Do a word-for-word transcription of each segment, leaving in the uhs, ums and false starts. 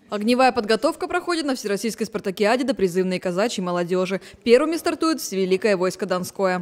Огневая подготовка проходит на Всероссийской спартакиаде до призывной казачьей молодежи. Первыми стартует Всевеликое войско Донское.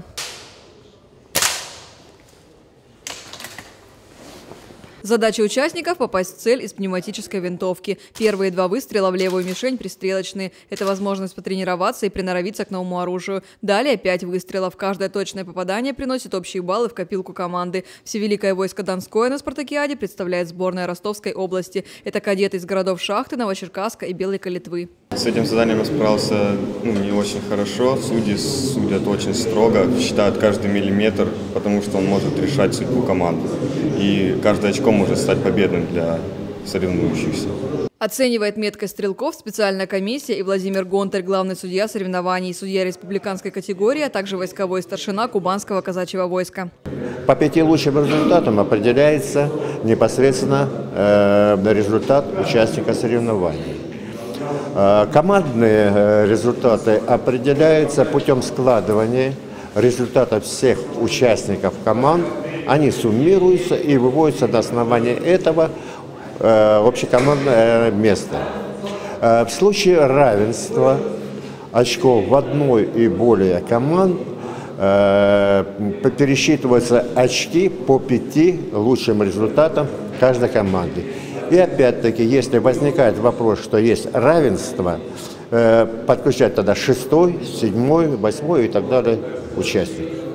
Задача участников – попасть в цель из пневматической винтовки. Первые два выстрела в левую мишень пристрелочные. Это возможность потренироваться и приноровиться к новому оружию. Далее пять выстрелов. Каждое точное попадание приносит общие баллы в копилку команды. Всевеликое войско Донское на спартакиаде представляет сборная Ростовской области. Это кадеты из городов Шахты, Новочеркасска и Белой Калитвы. С этим заданием я справился ну, не очень хорошо. Судьи судят очень строго, считают каждый миллиметр, потому что он может решать судьбу команды. И каждое очко может стать победным для соревнующихся. Оценивает меткость стрелков специальная комиссия и Владимир Гонтарь, главный судья соревнований, судья республиканской категории, а также войсковой старшина Кубанского казачьего войска. По пяти лучшим результатам определяется непосредственно э, результат участника соревнований. Э, командные э, результаты определяются путем складывания результатов всех участников команд. Они суммируются и выводятся на основании этого э, общекомандное место. Э, в случае равенства очков в одной и более команд э, пересчитываются очки по пяти лучшим результатам каждой команды. И опять-таки, если возникает вопрос, что есть равенство, э, подключать тогда шестой, седьмой, восьмой и так далее участник.